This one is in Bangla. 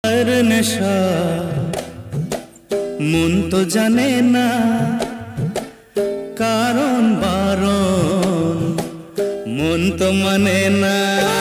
আর নেশা মন তো জানে না কারণ বারণ মন তো মানে না।